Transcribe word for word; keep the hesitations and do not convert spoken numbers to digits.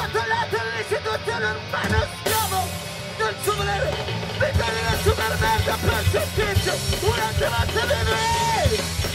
accollato all'istituzione urbano schiavo del suo volere, vita nella sua merda per sentirci una chiamata di noi.